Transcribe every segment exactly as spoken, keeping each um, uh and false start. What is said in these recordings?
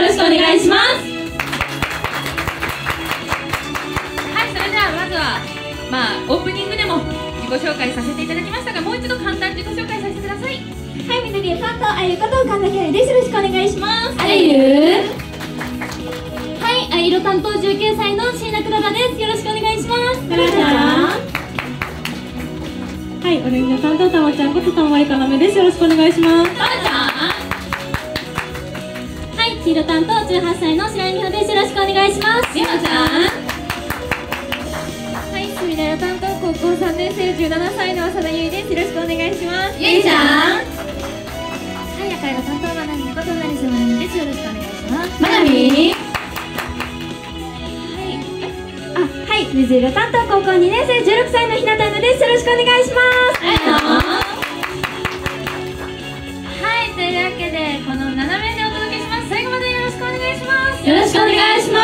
ろしくお願いします。 はい、それではまずはまあオープニングでも自己紹介させていただきましたが、もう一度簡単に自己紹介させてください。 はい、緑色担当あゆこと神田愛です。よろしくお願いします。 あゆはい、あゆ色担当じゅうきゅうさいの椎名黒田です。よろしくお願いします。 黒田ちゃん。 はい、オレンジの担当たまちゃんことたまりかなめです。よろしくお願いします。 たまちゃん。 はい、黄色担当じゅうはっさいの白井美穂です。よろしくお願いします。 りまちゃん。 はい、隅田色担当高校さんねん生じゅうななさいの浅田優衣です。よろしくお願いします。 ゆいちゃん。 はい、赤色担当まなみこと成瀬まなみです。よろしくお願いします。 まなみ。 あ、はい、水色担当高校にねん生じゅうろくさいの日向アナです。よろしくお願いします。 はい、というわけでこのななめいでお届けします。最後までよろしくお願いします。 よろしくお願いします。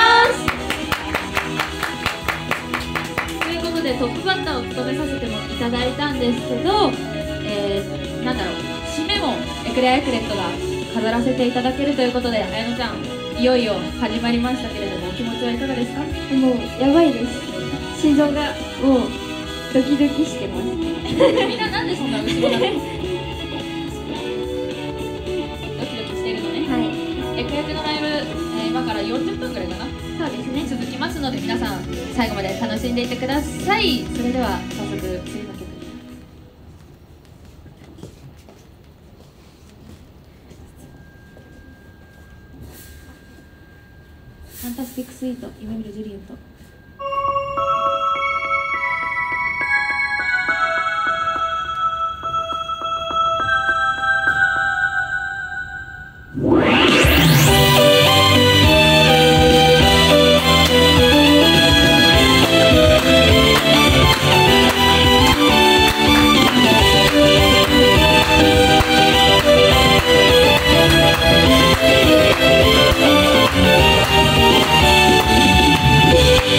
ということでトップバッターを務めさせてもいただいたんですけど、えー、なんだろう、締めもエクレアエクレットが飾らせていただけるということで、あやのちゃん、いよいよ始まりましたけれども、お気持ちはいかがですか？ もうやばいです。心臓がもうドキドキしてます。 みんななんでそんな後ろなの？ドキドキしてるのね。 はい。 エクヤクのライブ、えー、今からよんじゅっぷんくらいかな。 そうですね。 続きますので、皆さん最後まで楽しんでいってください。それでは早速次の曲。 ファンタスティックスイート夢見るジュリエット。 「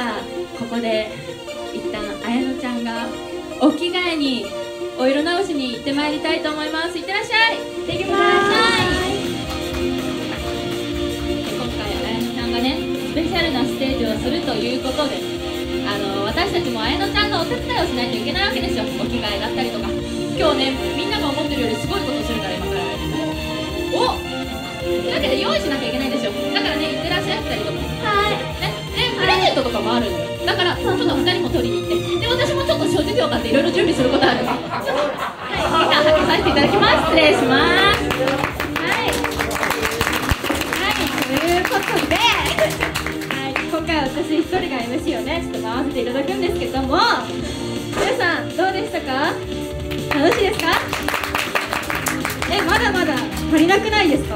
あここで一旦綾乃ちゃんがお着替えにお色直しに行ってまいりたいと思います。いってらっしゃい。 行ってきま今回綾乃ちゃんがねスペシャルなステージをするということで、あの私たちも綾乃ちゃんのお手伝いをしないといけないわけですよ。お着替えだったりとか、今日ねみんなが思ってるよりすごいことするから今から。おというわけで用意しなきゃいけないんですよ。だからね、いってらっしゃいったりとか、はいね、でプレゼントとかもあるんだよ。だからちょっとふたりも取りに行って、で私もちょっと諸事情があっていろいろ準備することあるんで、はい、時間かけさせていただきます。失礼します。 はいはいということで、はい、今回私一人が エムシー をねちょっと回させていただくんですけども、皆さんどうでしたか？楽しいですか？え、まだまだ足りなくないですか？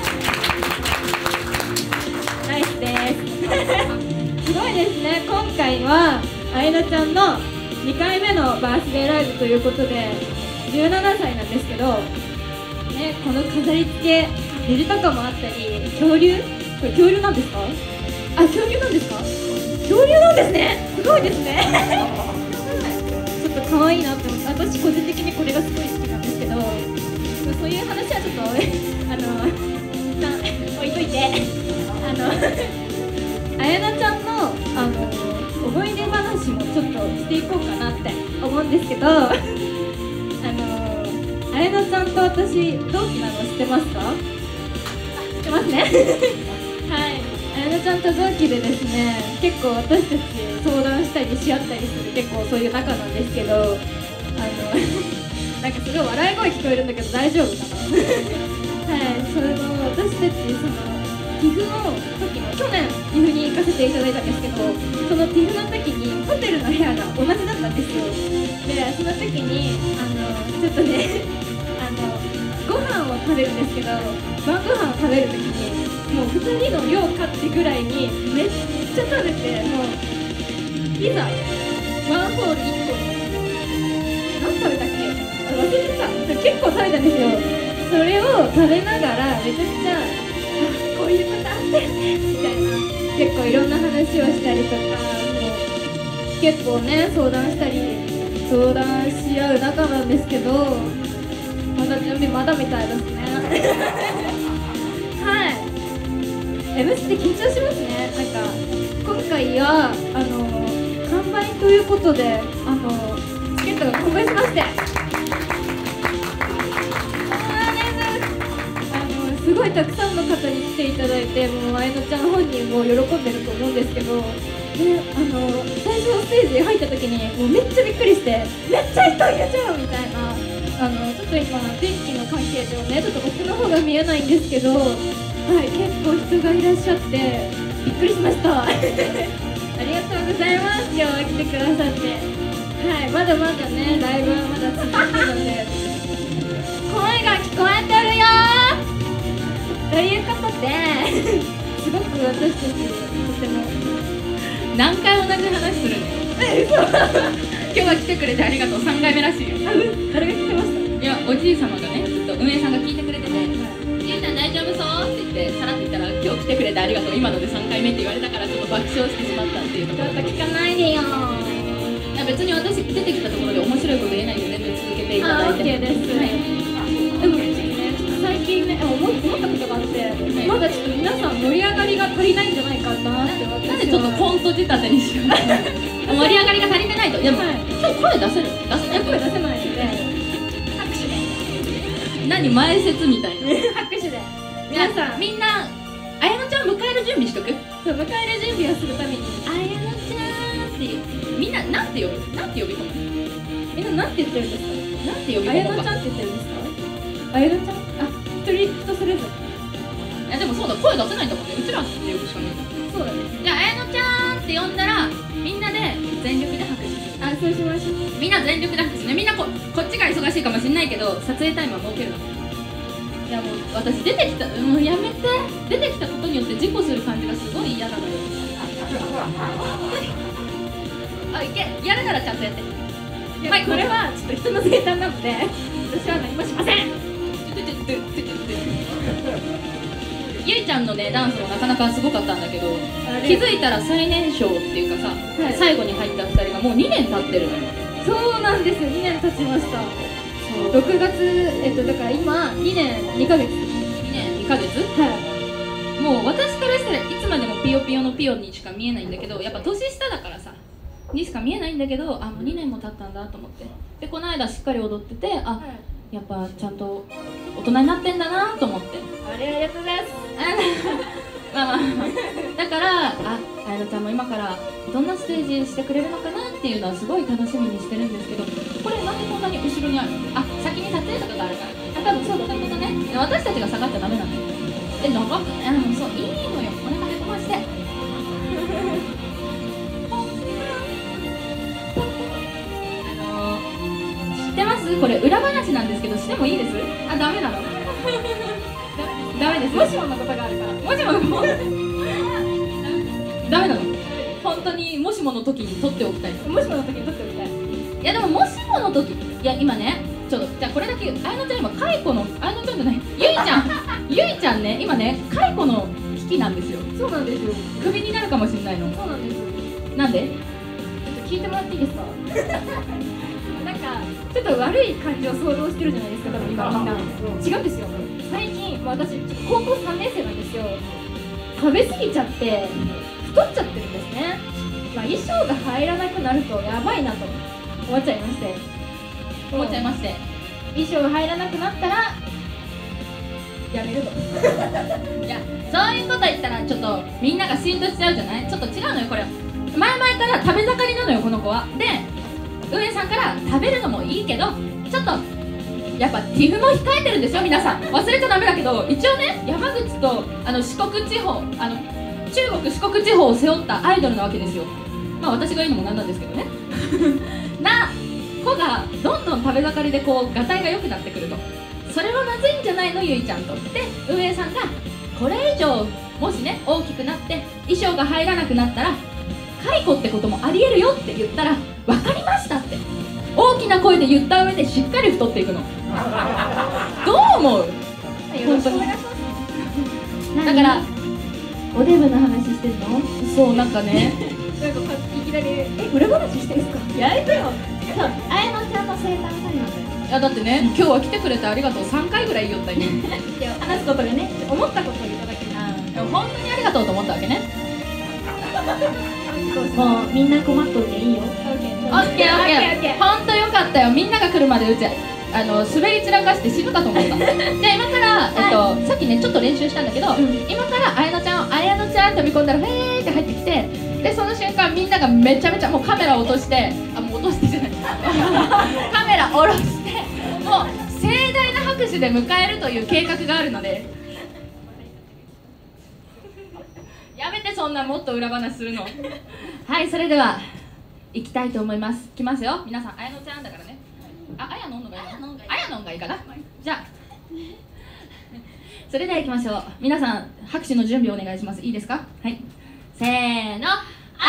ナイスですすごいですね。今回は綾乃ちゃんのにかいめのバースデーライブということでじゅうななさいなんですけど、ね、この飾り付けベルとかもあったり、恐竜、これ恐竜なんですか？あ、恐竜なんですか？恐竜なんですね。すごいですねちょっと可愛いなって思って、私個人的にこれがすごい好きなんですけど、そういう話はちょっとあの一旦置いといて、あの綾乃ちゃんのあの思い出話もちょっとしていこうかなって思うんですけど、あの綾乃ちゃんと私同期なの知ってますか？知ってますねはい、綾乃ちゃんと同期でですね、結構私たち相談したりし合ったりする結構そういう仲なんですけど、あのなんかすごい笑い声聞こえるんだけど大丈夫かなはい、それの私たちそのティフの時の去年ティフに行かせていただいたんですけど、そのティフの時にホテルの部屋が同じだったんですよ。でその時にあのちょっとねあのご飯を食べるんですけど、晩ご飯を食べる時にもうふたりの量かってぐらいにめっちゃ食べて、もうピザワンホールいっこ何食べたっけ忘れてた。結構食べたんですよ。それを食べながらめちゃくちゃこういうことあってみたいな、結構いろんな話をしたりとか、もう結構ね相談したり相談し合う仲なんですけど、まだ準備まだみたいですねはい、 エムシー って緊張しますね。なんか今回はあの完売ということで、あのチケットが完売しまして、すごいたくさんの方に来ていただいて、もう綾乃ちゃん本人も喜んでると思うんですけど、であの最初のステージ入った時にもうめっちゃびっくりして、めっちゃ人いるじゃんみたいな、あのちょっと今電気の関係上ねちょっと僕の方が見えないんですけど、はい、結構人がいらっしゃってびっくりしましたありがとうございます。今日は来てくださって、はい、まだまだねライブはまだ続くので声が聞こえてるよーということですごく私たちとても何回同じ話するの今日は来てくれてありがとう。さんかいめらしいよ。 誰が聞いてました？ いや、おじい様がね、ずっと運営さんが聞いてくれてて、ゆうちゃん大丈夫そうって言ってさらって言ったら、今日来てくれてありがとう、今のでさんかいめって言われたからちょっと爆笑してしまったっていうところ。 ちょっと聞かないでよ。 いや別に私出てきたところで面白いこと言えないんで全然続けていただいて。 あ、OK です、はい、でも最近ね、思ったことがあって、まだちょっと皆さん盛り上がりが足りないんじゃないかなって思って、 なんでちょっとコント仕立てにしよう盛り上がりが足りてないと。でも、はい、今日声出せる？出せない？ 声出せないので拍手で何前説みたいな拍手で皆さん、 みんな綾乃ちゃん迎える準備しとく。 そう、迎える準備をするために綾乃ちゃんっていうみんななんて呼ぶ？なんて呼び込む？ みんななんて言ってるんですか？ なんて呼び込むか。 綾乃ちゃんって言ってるんですか？綾乃ちゃん？あ、一人人それぞれ。 いやでもそうだ、声出せないんだもんね。うちらって呼ぶしかないんだ。 そうだね。 じゃあ綾乃ちゃんって呼んだらみんなで全力で拍手する。 あ、そうしましょう。 みんな全力で拍手ね。みんなここっちが忙しいかもしれないけど撮影タイムは設けるの。いやもう私出てきた、もうやめて。出てきたことによって事故する感じがすごい嫌なのよあ、いけ、やるならちゃんとやって。 はい、これはちょっと人の生誕なので私は何もしません。 ゆいちゃんのねダンスもなかなかすごかったんだけど、 あれ気づいたら最年少っていうかさ、 はい最後に入ったふたりがもうにねん経ってるのよ。 そうなんですよ、にねん経ちました。 そうろくがつ、えっとだから今にねんにかげつ。 にねんにかげつ。 はい。 もう私からしたらいつまでもピヨピヨのピヨにしか見えないんだけど、やっぱ年下だからさにしか見えないんだけど、あもうにねんも経ったんだと思って、でこの間しっかり踊ってて、あやっぱちゃんと大人になってんだなと思って。 あれありがとうございます。 まあまあだからああやのちゃんも今からどんなステージしてくれるのかなっていうのはすごい楽しみにしてるんですけど、これなんでこんなに後ろにあるの？あ先に撮影とかがあるから。あ多分そうだそういうことね。で私たちが下がっちゃダメなのよ。え長くあのそういいのよ、お腹へこまして。あのー、知ってます？これ裏話なんですけどしてもいいです？あダメなの？ダメです。 もしものことがあるから。 もしものダメなの。本当にもしもの時に撮っておきたい。 もしもの時に撮っておきたい。 いやでももしもの時、いや今ねちょっとじゃあこれだけあやのちゃん今解雇のあやのちゃんじゃないゆいちゃんゆいちゃんね今ね解雇の危機なんですよ。 そうなんですよ。 クビになるかもしれないの。 そうなんですよ。 なんで？ ちょっと聞いてもらっていいですか？なんかちょっと悪い感じを想像してるじゃないですか、多分今みんな。違うんですよ。最近、まあ、私ちょっと高校さんねん生なんですよ。食べ過ぎちゃって太っちゃってるんですね。まあ、衣装が入らなくなるとやばいなと思っちゃいまして。 思っちゃいまして。 衣装が入らなくなったらやめると。 いやそういうこと言ったらちょっとみんなが嫉妬しちゃうじゃない。ちょっと違うのよこれ。前々から食べ盛りなのよこの子は。で運営さんから食べるのもいいけどちょっとやっぱティフも控えてるんですよ皆さん。忘れちゃダメだけど一応ね山口とあの四国地方あの中国四国地方を背負ったアイドルなわけですよ。まあ私が言うのもなんなんですけどねな子がどんどん食べ盛りでこうがたいが良くなってくると、それはまずいんじゃないのゆいちゃんと。で運営さんがこれ以上もしね大きくなって衣装が入らなくなったら解雇ってこともありえるよって言ったら分かりましたって大きな声で言った上でしっかり太っていくの。どう思う？ よろしくお願いします。 だからおデブの話してるの？ そうなんかねなんかいきなりえ裏話してるんですか？やめてよ。 そう、あやのちゃんの生誕祭なんだよ。 いやだってね今日は来てくれてありがとうさんかいぐらい言いよったよいや話すことがね思ったことをいただけな。 でも本当にありがとうと思ったわけね。 もうみんな困っとっていいよ。 オッケーオッケー本当よかったよ。みんなが来るまでうちあの滑り散らかして死ぬかと思った。じゃあ今から、えっと、さっきねちょっと練習したんだけど、うん、今からあやのちゃんをあやのちゃん飛び込んだらへーって入ってきて、でその瞬間みんながめちゃめちゃもうカメラ落としてあもう落としてじゃないカメラ下ろしてもう盛大な拍手で迎えるという計画があるのでやめてそんなもっと裏話するのはいそれでは行きたいと思います。来ますよ皆さん。あやのちゃんだからね。あ、あやのんのがいいかな。あやのんがいいかな。じゃあそれでは行きましょう。皆さん拍手の準備お願いします。いいですか？はい、せーの、あやのー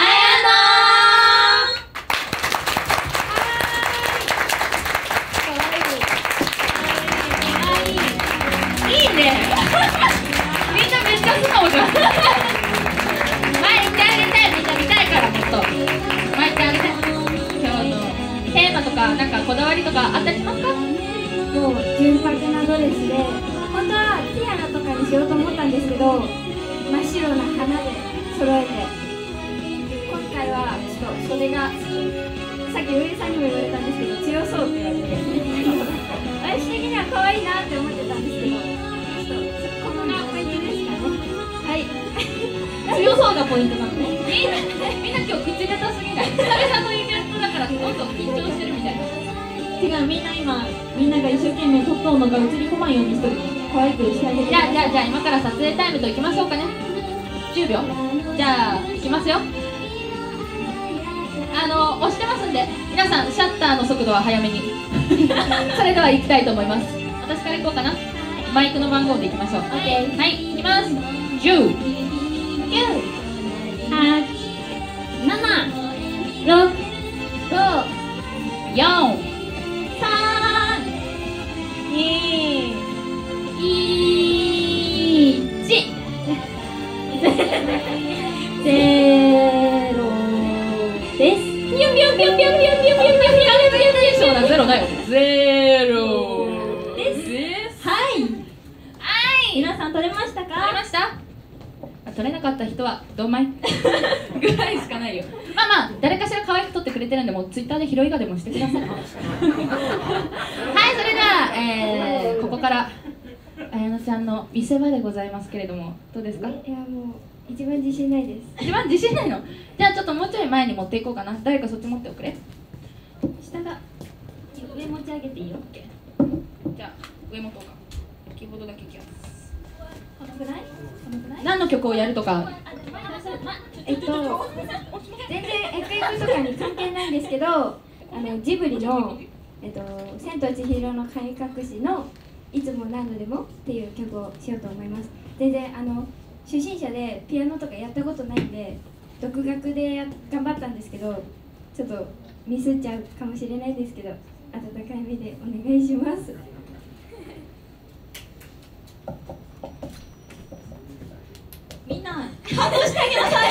いいねみんなめっちゃ素直じゃん前行ってあげて、みんな見たいからもっと前行ってあげて。今日のテーマとかなんかこだわりとかあったりしますか？ もう純白なドレスで本当はティアラとかにしようと思ったんですけど真っ白な花で揃えて、今回はちょっとそれがさっき上さんにも言われたんですけど強そうって言われて私的には可愛いなって思ってたんですけどちょっとここがポイントですかね。はい強そうがポイントなのね。みんなみんな今日口下手すぎない？久々のイベントだからどんどん緊張してるみたいな。 違う、みんな今みんなが一生懸命撮っとうのが映り込まんようにしとる。可愛くしてあげて。 じゃあじゃあじゃあ今から撮影タイムといきましょうかね。じゅうびょうじゃあいきますよ。あの押してますんで皆さんシャッターの速度は早めにそれでは行きたいと思います。私から行こうかな。マイクの番号でいきましょう。はい、いきます。じゅう、きゅう、はち、なな、ろく、ご、よん、さん、に、いち。 です。 ピヨピヨピヨピヨピヨピヨピヨピヨピヨそうだゼロだよ。ゼロです。はい。皆さん取れましたか？ 取れました？取れなかった人はどんまいぐらいしかないよ。まあまあ誰かしら可愛く撮ってくれてるんで、もうツイッターで拾いがでもしてください。はい、それでは、えー、ここから綾乃ちゃんの見せ場でございますけれども、どうですか？ いや、もう一番自信ないです。 一番自信ないの？じゃあちょっともうちょい前に持っていこうかな。誰かそっち持っておくれ。 下が上持ち上げていいよ。 じゃあ上持とうか。キーボードだけキャス。 このぐらい？このぐらい？ 何の曲をやるとか。 えっと全然エフエフとかに関係ないんですけど、あのジブリのえっと千と千尋の神隠しのいつも何度でもっていう曲をしようと思います。全然あの初心者でピアノとかやったことないんで、独学でや頑張ったんですけど、ちょっとミスっちゃうかもしれないんですけど、温かい目でお願いします。 みんな反応してあげなさい。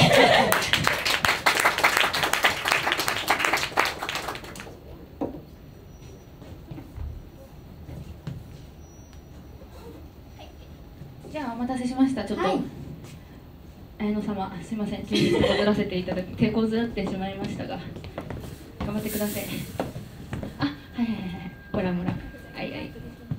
じゃあお待たせしました。ちょっと、はい、綾乃様、すいません、準備をずらせていただき手こずらってしまいましたが、頑張ってください。あ、はいはいはいはい、ほらほら、はいはい。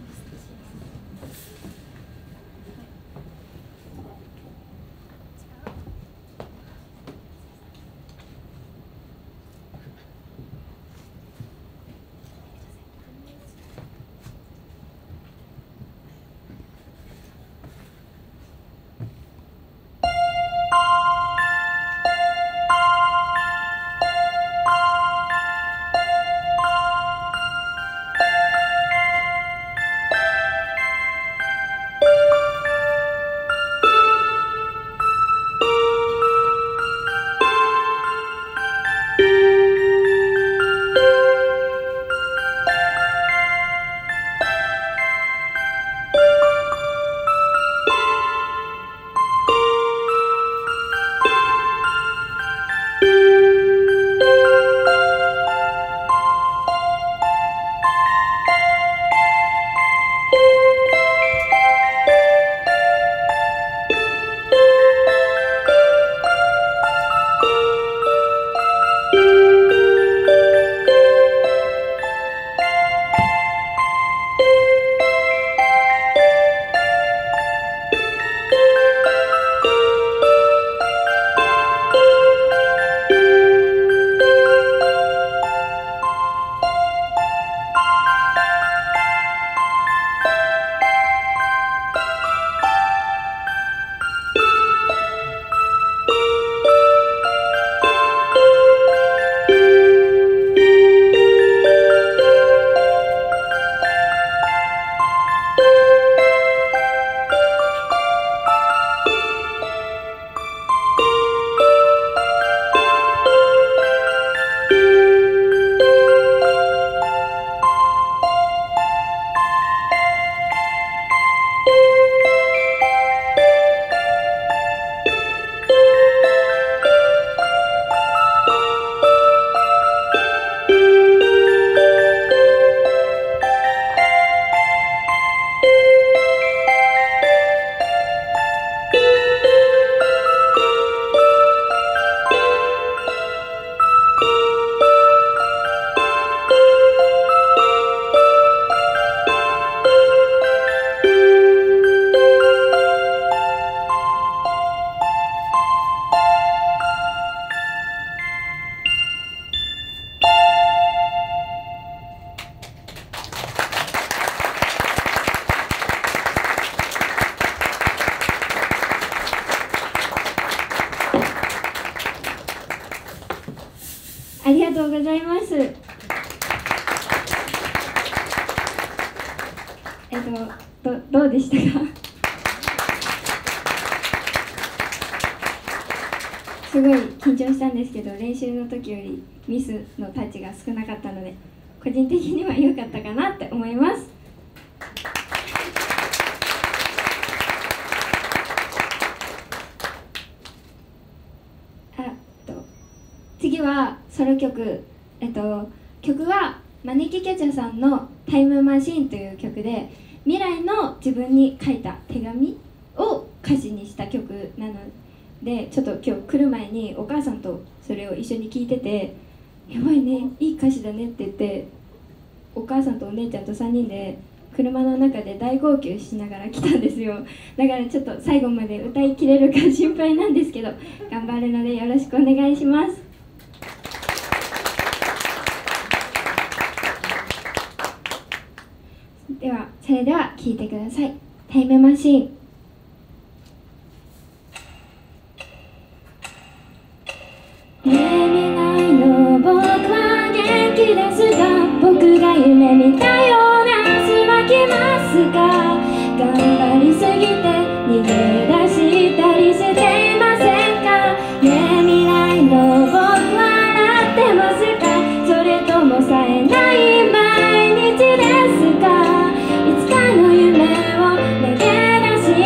ありがとうございます。えっと、ど、どうでしたか？すごい緊張したんですけど、練習の時よりミスのタッチが少なかったので、個人的には良かったかなって思います。あと次次はソロ曲、えっと、曲は招きケチャさんの「タイムマシーン」という曲で、未来の自分に書いた手紙を歌詞にした曲なので、ちょっと今日来る前にお母さんとそれを一緒に聴いてて「やばいね、いい歌詞だね」って言って、お母さんとお姉ちゃんとさんにんで車の中で大号泣しながら来たんですよ。だからちょっと最後まで歌いきれるか心配なんですけど、頑張るのでよろしくお願いします。ではそれでは聴いてください。タイムマシーン。ねえ未来の僕は元気ですか？僕が夢見たような明日は来ますか？頑張りすぎて逃げ出したりしていませんか？ねえ未来の僕笑ってますか？それとも冴えない毎日ですか？いつかの夢を投げ出し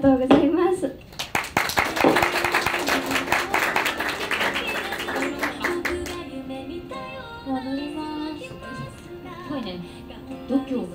とうございます。 戻ります。すごいね、度胸がすごい。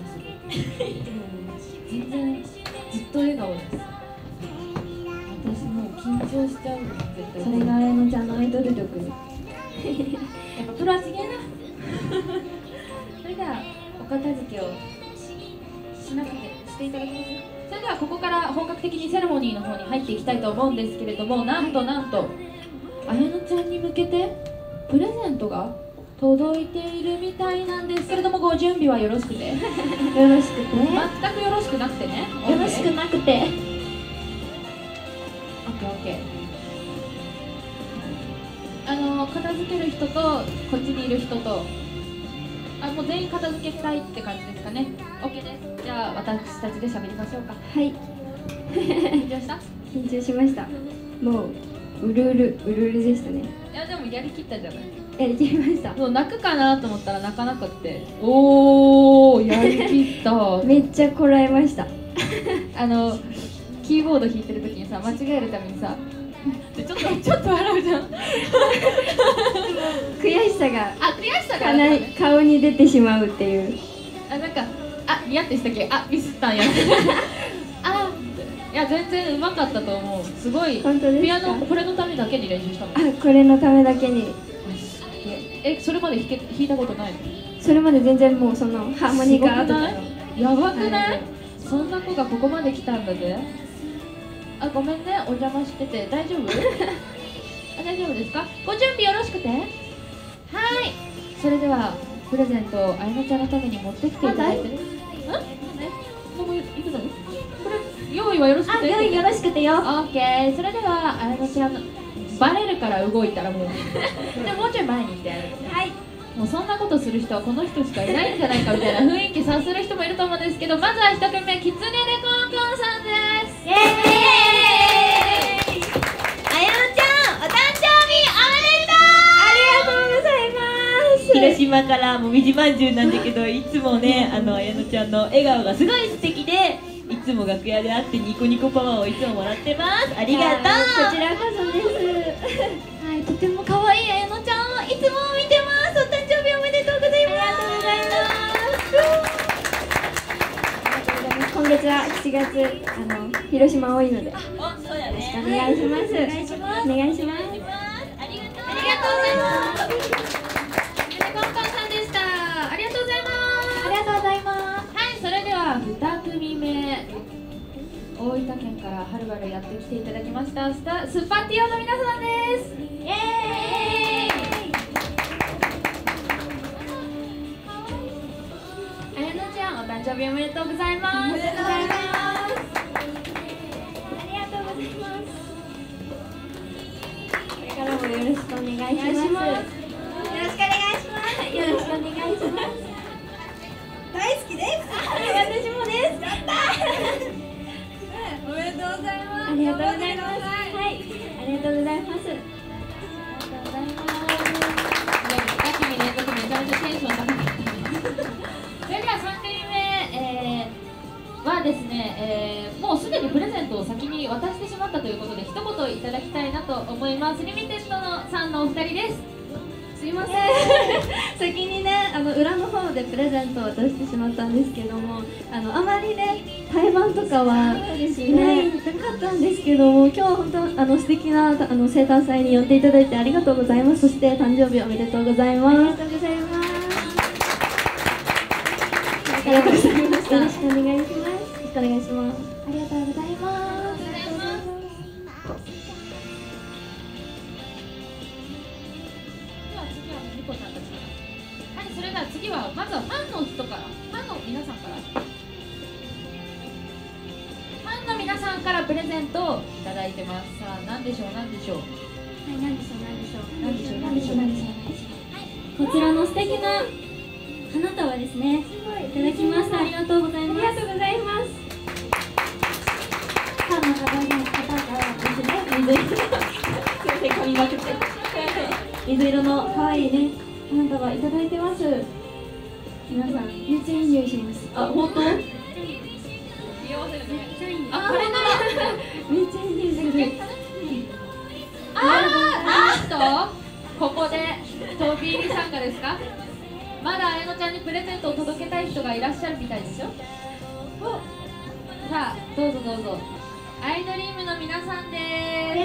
全然ずっと笑顔です。私もう緊張しちゃうの絶対。 それが綾乃ちゃんのアイドル力。 やっぱプロはすげえな。それではお片付けをしなくてしていただきます。それではここから本格的にセレモニーの方に入っていきたいと思うんですけれども、なんとなんと綾乃ちゃんに向けてプレゼントが届いているみたいなんですけれども、ご準備はよろしくて。 よろしくて。 全くよろしくなくてね。 よろしくなくて。 オッケーオッケー。あの片付ける人とこっちにいる人と、あもう全員片付けたいって感じですかね。オッケーです。じゃあ私たちで喋りましょうか。 はい。 緊張した？ 緊張しました。もううるうるうるうるでしたね。 いやでもやりきったじゃない。 やりきりました。 もう泣くかなと思ったら泣かなくって、おーやりきった。 めっちゃこらえました。 あのキーボード弾いてる時にさ、間違えるためにさちょっとちょっと笑うじゃん。 悔しさがあ悔しさがかあったね。 な顔に出てしまうっていう。 あなんかあニヤってしたっけ、あミスったんや。あいや全然うまかったと思う。すごい。 本当ですか？ ピアノこれのためだけに練習したの。 あ、これのためだけに。 えそれまで弾け弾いたことないの？ それまで全然もうそのハーモニカとかの。 やばくない？そんな子がここまで来たんだぜ。あごめんねお邪魔してて大丈夫？あ大丈夫ですか？ご準備よろしくて。はい。それではプレゼントをあやのちゃんのために持ってきていただいてる。ん？なんで？もう行くの？これ用意はよろしくて。 あ、用意よろしくてよ。 オッケー。それではあやのちゃんのバレるから動いたらもう。でもうちょい前に行ってやる。 はい。 もうそんなことする人はこの人しかいないんじゃないかみたいな雰囲気察する人もいると思うんですけど、まずは一組目きつねでコンコンさんです。 イエーイ。あやのちゃん、お誕生日おめでとう。ありがとうございます。 広島からもみじまんじゅうなんだけど、いつもねあの綾乃ちゃんの笑顔がすごい素敵で、いつも楽屋で会ってニコニコパワーをいつももらってます。ありがとう。 こちらこそです。 はい、とても可愛い綾乃ちゃんをいつも見てます。お誕生日おめでとうございます。 ありがとうございます。今月はしちがつあの広島多いので、よお、そうやろしくおね。 願いします。お願いします。お願いします。 ありがとう。 ありがとうございます。きつねコンコンさんでした。ありがとうございます。 ありがとうございます。 はい、それではに組目、大分県からはるばるやってきていただきましたスタスパティオの皆さんです。イエーイ。あやのちゃん、お誕生日おめでとうございます。 おめでとうございます。ありがとうございます。これからもよろしくお願いします。よろしくお願いします。よろしくお願いします。大好きです。私もです。やったー。おめでとうございます。ありがとうございます。はい、ありがとうございます。ありがとうございます。 に組連続めちゃめちゃテンション高かった。それではさん組目、えー、はですね、えー、もうすでにプレゼントを先に渡してしまったということで一言いただきたいなと思います。リミテッドのさんのお二人です。 すいません先にねあの裏の方でプレゼントを渡してしまったんですけども、あのあまりね対バンとかはしないなかったんですけども、今日は本当あの素敵なあの生誕祭に呼んでいただいてありがとうございます。そして誕生日おめでとうございます。ありがとうございます。ありがとうございました。よろしくお願いします。よろしくお願いします。ありがとうございます。 それでは次はまずはファンの人から、ファンの皆さんからファンの皆さんからプレゼントをいただいてます。さあ何でしょう何でしょう。 はい、なんでしょう、なんでしょう。 何でしょう何でしょう何でしょう。 こちらの素敵な花束ですね。いただきました。ありがとうございます。ありがとうございます。ファンの方の方からですね、水色のすいません、噛みまくって水色の可愛いね花束いただいてます。皆さんめっちゃいい匂いします。 あ、本当？ 見合わせるね。 めっちゃいいね。 あ、これならめっちゃいいですね。 あー、なんとここで飛び入り参加ですか。まだ綾乃ちゃんにプレゼントを届けたい人がいらっしゃるみたいですよ。さあ、どうぞどうぞ。アイドリームの皆さんでー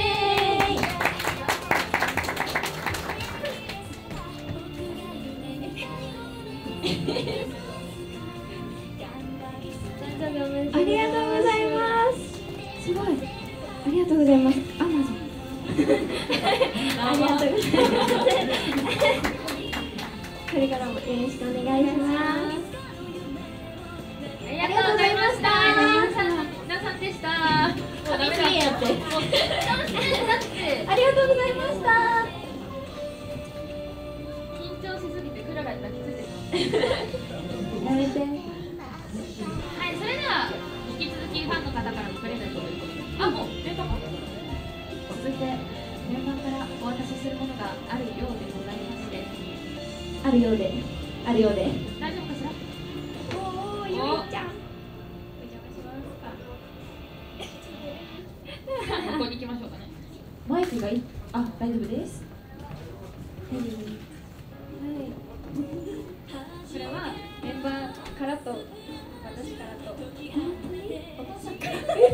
ありがとうございます。すごい。ありがとうございます。アマゾン。ありがとうございます。これからもよろしくお願いします。 ありがとうございました。皆さんでした。もうダメだ。 やってもうだってありがとうございました。 緊張しすぎてクララに泣きついてる。 やめて。 はい、それでは引き続きファンの方からのプレゼントということで、あ、もうメンバーか。続いてメンバーからお渡しするものがあるようでございまして、 あるようで。あるようで。 大丈夫かしら。 おお、ゆいちゃん。 ここに行きましょうかね。 マイクがいあ、大丈夫です。 大丈夫です。 これはメンバーからと私からとお父さんから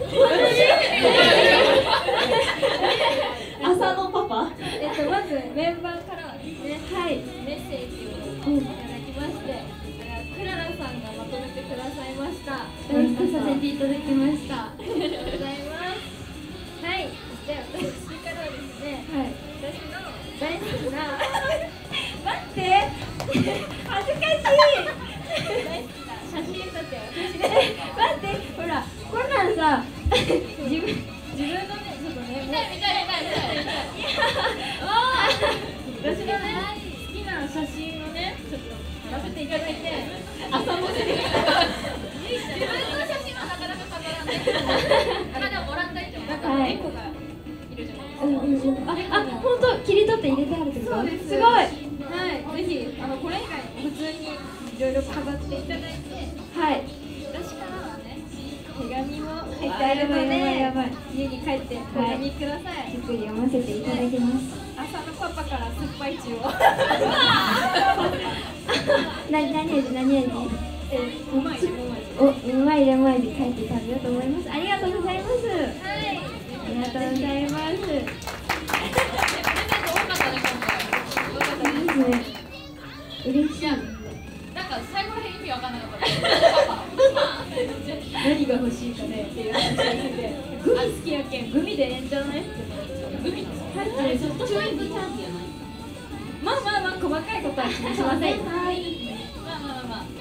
朝のパパ。 えっとまずメンバーからはですね、はい、メッセージをいただきまして、クララさんがまとめてくださいました。 よろしくさせていただきました。 ありがとうございます。はい、じゃあ私からはですね、 はい。 私の大好きな待って恥ずかしい大好きな写真撮って私ね待ってほらこんなんさ自分自分のねちょっとね見たい見たい見たい見たい見たい。 私のね好きな写真をねちょっと撮らせていただいて朝文字で。自分の写真はなかなか飾らない。まだもらった以上。 なんかはい猫がいるじゃないですか。 うんうんうん。あ、あ、本当切り取って入れてあるってこと？ そうです。 すごい。 はい、ぜひあのこれ以外も普通にいろいろ飾っていただいて、 はい。 私からはね手紙も入ってあるので、 やばいやばいやばい家に帰ってお読みください。 ゆっくり読ませていただきます。 朝のパパから酸っぱい中をな、何味何味？ えうまいねうまいね。 お、うまいレモン味書いて食べようと思います。ありがとうございます。 はい。 ありがとうございます。 プレゼント多かったね今回。 よかったです。 ですね。嬉しい。 なんか最後らへん意味わかんなかった。 何が欲しいかねっていう話をしてて、グミ好きやけんグミでええんじゃない？ グミの。 はい、チューイングチャンスやない。まあまあまあ細かいことは気にしません。はい。 まあまあまあまあ。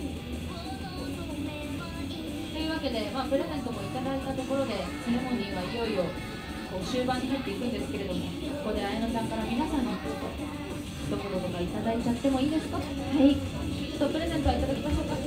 というわけで、まあ、プレゼントもいただいたところでセレモニーはいよいよこう終盤に入っていくんですけれども、ここで綾乃ちゃんから皆さんに一言とかいただいちゃってもいいですか。 はい。 ちょっとプレゼントはいただきましょうか。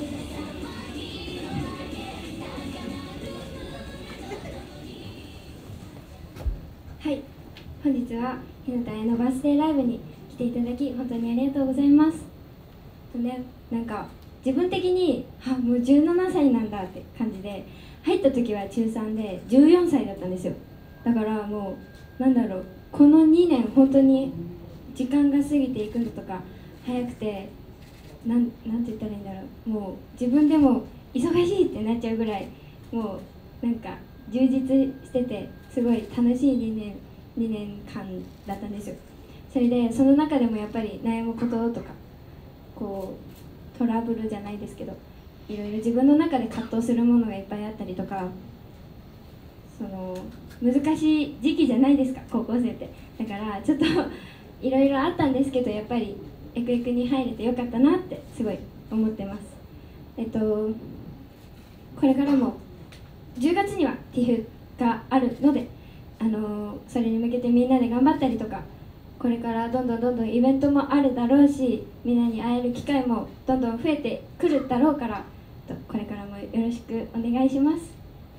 はい。本日は日向彩のバースデーライブに来ていただき本当にありがとうございます。とね、なんか自分的にあもうじゅうななさいなんだって感じで、入った時は中さんでじゅうよんさいだったんですよ。だからもうなんだろう、このにねん本当に時間が過ぎていくのとか早くて、なんなんて言ったらいいんだろう、もう自分でも忙しいってなっちゃうぐらい、もうなんか充実しててすごい楽しいにねんにねんかんだったんですよ。それでその中でもやっぱり悩むこととかこうトラブルじゃないですけど、いろいろ自分の中で葛藤するものがいっぱいあったりとか、その難しい時期じゃないですか、高校生って。だからちょっといろいろあったんですけど、やっぱりエクエクに入れてよかったなってすごい思ってます。えっとこれからもじゅうがつには ティフ があるので、あのそれに向けてみんなで頑張ったりとか、これからどんどんどんどんイベントもあるだろうし、みんなに会える機会もどんどん増えてくるだろうから、とこれからもよろしくお願いします。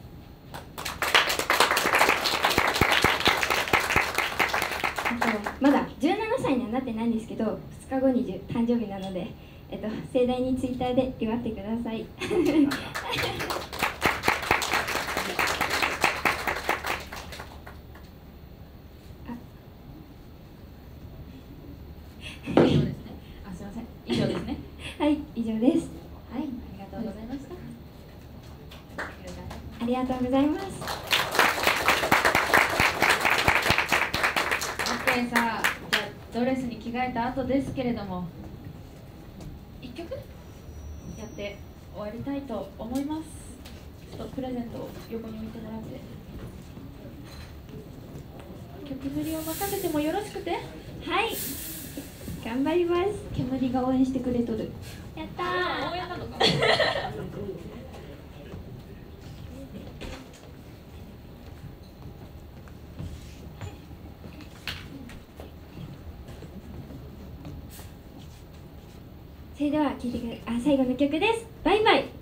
あとまだじゅうななさいにはなってないんですけど、ふつかごにじゅう誕生日なので、えっと、盛大にツイッターで祝ってください。 以上ですね。 はい以上です。 はい、ありがとうございました。 ありがとうございます。 オッケー、さあ、じゃあドレスに着替えた後ですけれども、一曲やって終わりたいと思います。ちょっとプレゼントを横に置いてもらって、曲振りを任せてもよろしくて。 はい頑張ります。 煙が応援してくれとる。 やった応援なのか。 それでは聴いてくれあ最後の曲です。バイバイ。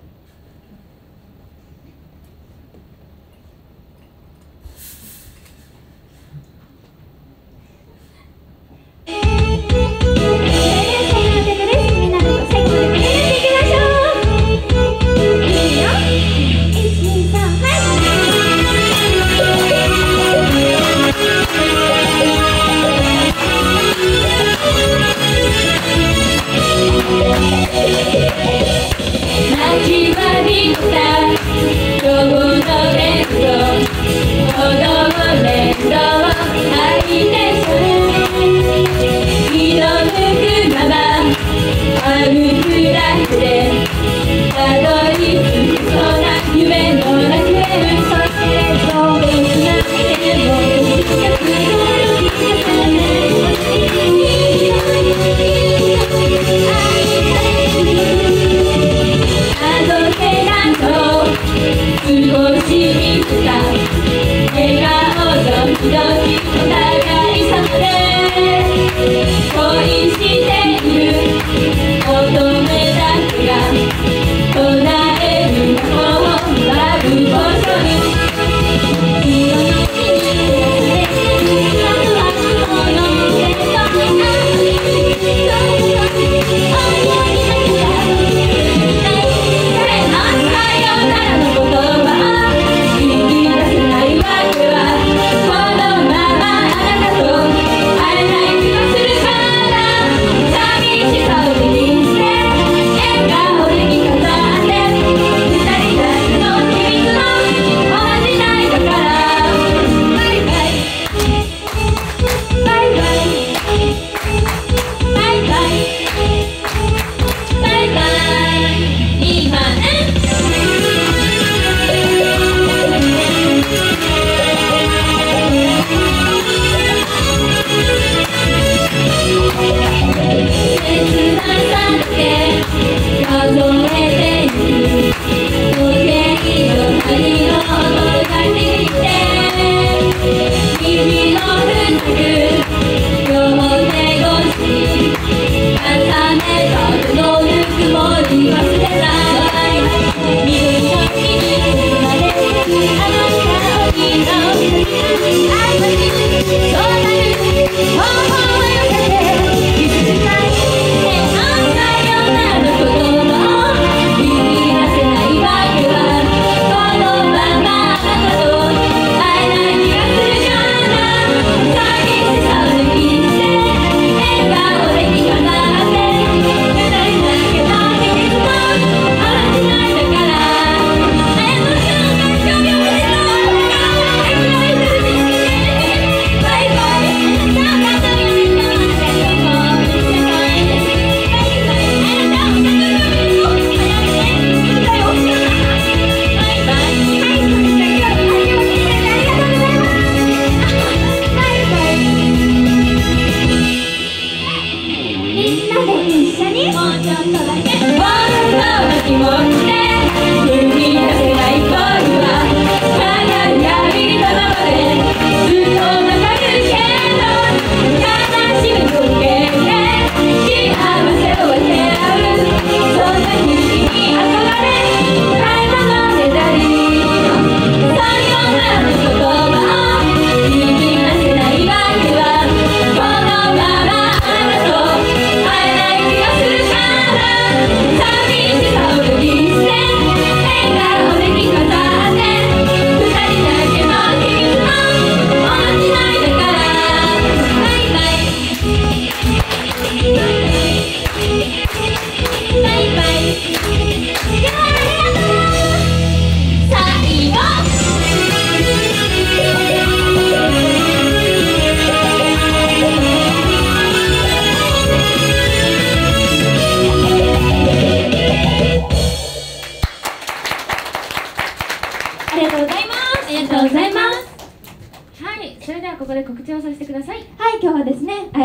「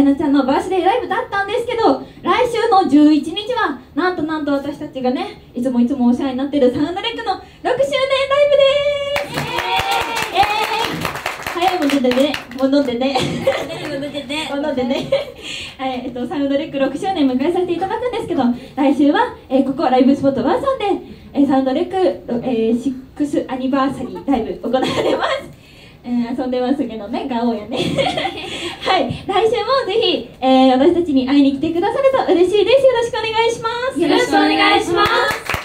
なちゃんのバースデーライブだったんですけど、来週のじゅういちにちはなんとなんと私たちがねいつもいつもお世話になってるサウンドレックのろくしゅうねんライブです。イエーイ。早いもんでね、ものでねものでねはい、えっと、サウンドレックろくしゅうねん迎えさせていただくんですけど、来週は、えー、ここライブスポットワンさんで、えー、サウンドレック、えー、シックスアニバーサリーライブ行われます。えー、遊んでますけどね、ガオやねはい、来週もぜひ、えー、私たちに会いに来てくださると嬉しいです。よろしくお願いします。 よろしくお願いします。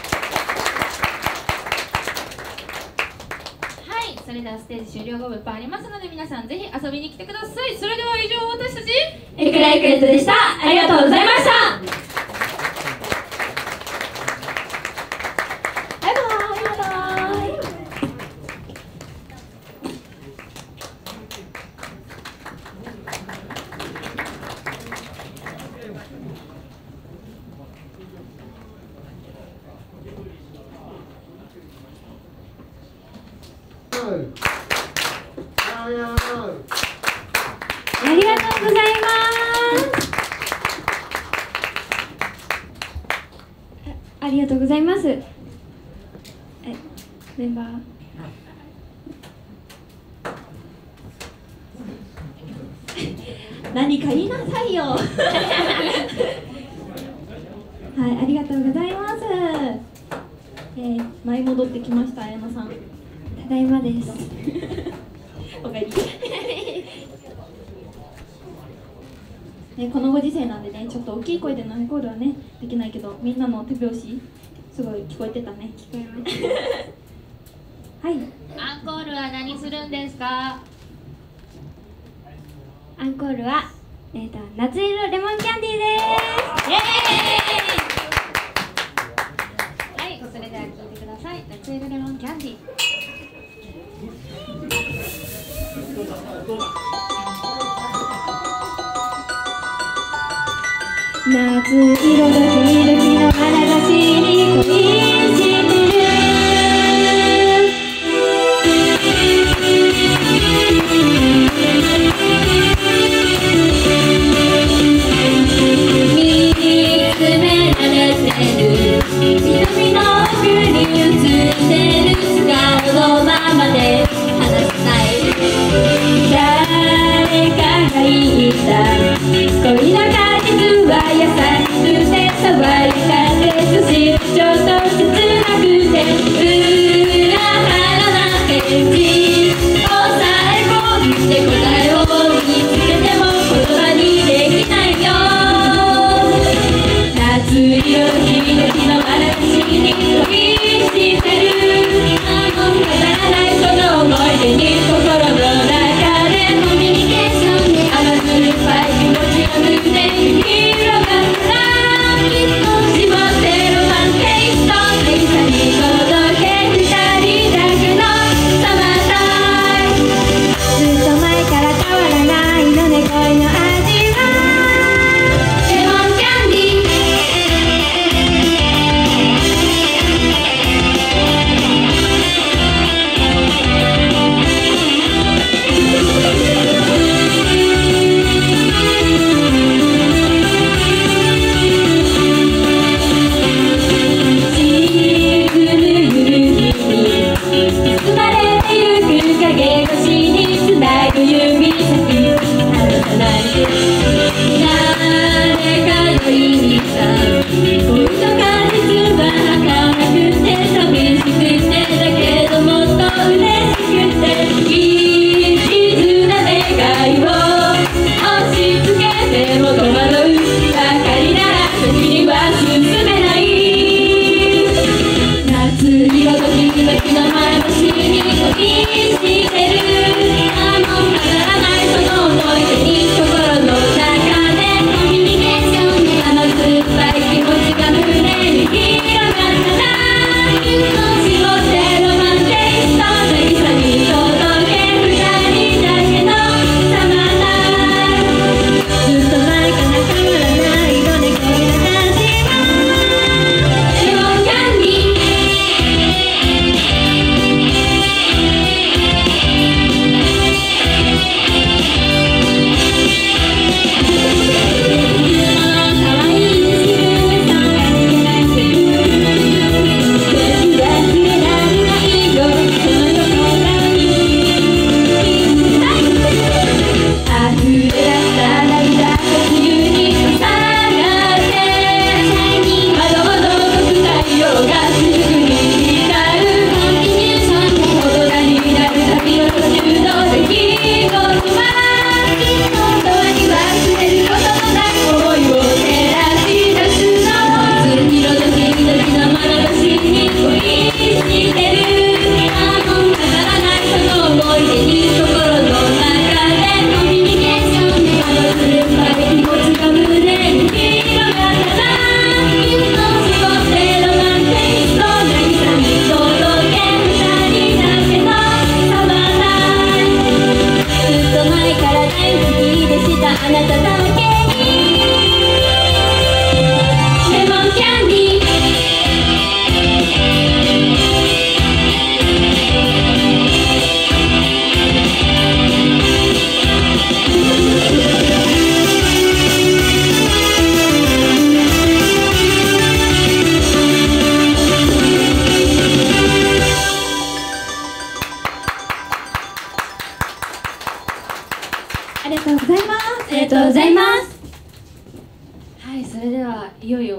はい、それではステージ終了後もいっぱいありますので、皆さんぜひ遊びに来てください。それでは以上、私たちエクラエクレットでした。ありがとうございました。バイバーイ。バイバーイ。 ありがとうございます。あ、ありがとうございます。え、メンバー。 何か言いなさいよはい、ありがとうございます。えー、舞い戻ってきました、綾乃さん。 ただいまです。 おかえりね、このご時世なんでね、ちょっと大きい声でのアンコールはねできないけど、みんなの手拍子すごい聞こえてたね。 聞こえましたはい、 アンコールは何するんですか？ アンコールは、えーと、夏色レモンキャンディーです。 イエーイ。はい、それでは聴いてください。夏色レモンキャンディー。 夏色ドキドキの花がしに恋してる。見つめられてる瞳の奥に映ってる素顔のままで離さないで。誰かが言った恋の果実は優しくて爽や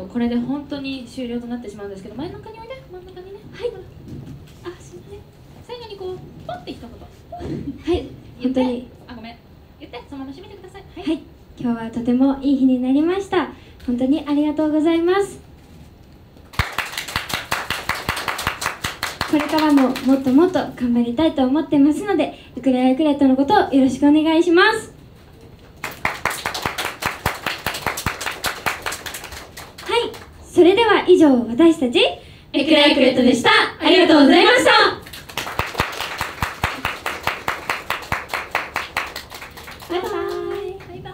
これで本当に終了となってしまうんですけど、真ん中においで、真ん中にね。はい。あ、すみません。最後にこうポンって一言。 はい本当にあ、ごめん。言って、そのまま締めてください。はい。 はい今日はとてもいい日になりました。本当にありがとうございます。これからももっともっと頑張りたいと思ってますので、ウクレレクレットのことをよろしくお願いします。はい、それでは以上私たちエクレアクレットでした。ありがとうございました。 バイバイ。 バイバイ。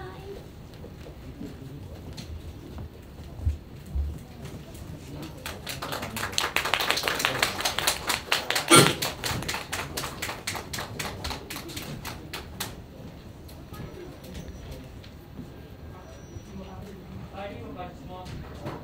はい、お願いします。